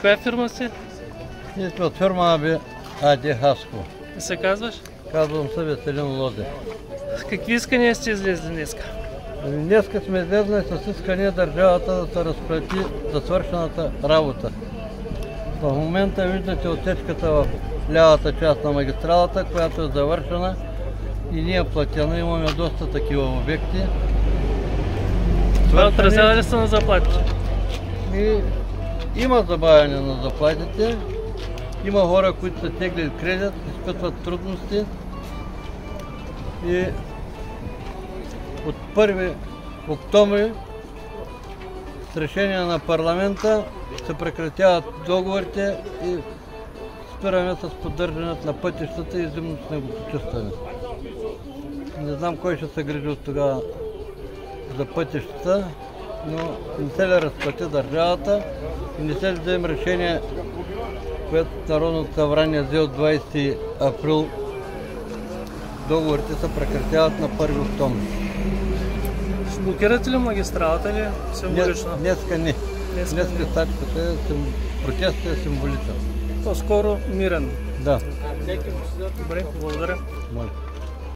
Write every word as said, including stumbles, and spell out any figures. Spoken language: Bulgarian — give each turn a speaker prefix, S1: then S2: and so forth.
S1: коя фирма си?
S2: Ние сме от фирма АБ АД Хасково.
S1: И се казваш?
S2: Казвам се Веселин Лозе.
S1: С какви искания сте излезли днеска?
S2: Днеска сме излезли с искане държавата да се разплати за свършената работа. В момента виждате отсечката в лявата част на магистралата, която е завършена и не е платена. Имаме доста такива обекти.
S1: Това отразява ли се на заплатите?
S2: И има забавяне на заплатите. Има хора, които са теглили кредит, изпитват трудности. И от първи октомври с решение на парламента се прекратяват договорите и спираме с поддържането на пътищата и зимно снегопочистване. Не знам кой ще се грижи от тогава за пътищата, но не се ли разплати държавата и не се ли вземе решение, което Народното събрание взе от двадесети април. Договорите се прекратяват на първи октомври.
S1: Ще блокирате ли магистралата или символично?
S2: Днеска не. Днеска стачката е, протестът е символичен.
S1: По-скоро мирен.
S2: Да.
S1: Добре, благодаря.
S2: Моля.